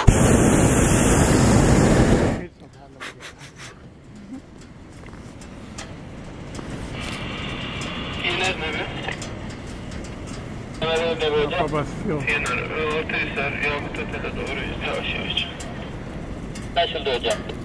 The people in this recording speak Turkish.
İner mi? Hemen öyle hocam. Cappadocia. İner. Orta Hisar, Yahut Otel'e doğru yavaş yavaş. Anlaşıldı hocam.